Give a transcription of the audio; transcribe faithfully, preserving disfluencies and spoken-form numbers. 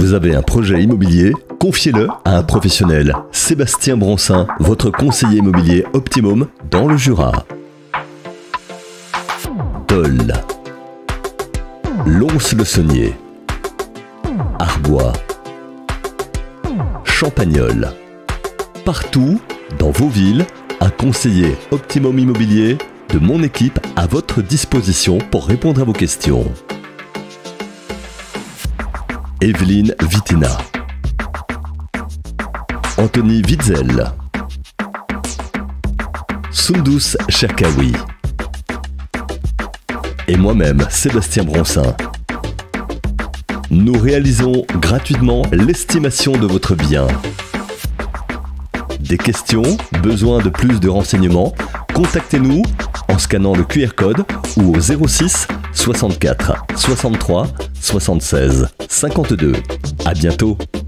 Vous avez un projet immobilier? Confiez-le à un professionnel. Sébastien Broncin, votre conseiller immobilier Optimum dans le Jura. Dole, Lons-le-Saunier, Arbois, Champagnole. Partout, dans vos villes, un conseiller Optimum Immobilier de mon équipe à votre disposition pour répondre à vos questions. Evelyne Vitina, Anthony Witzel, Sundus Cherkaoui et moi-même, Sébastien Broncin. Nous réalisons gratuitement l'estimation de votre bien. Des questions, besoin de plus de renseignements? Contactez-nous en scannant le Q R code ou au zéro six soixante-quatre soixante-trois soixante-seize cinquante-deux. À bientôt.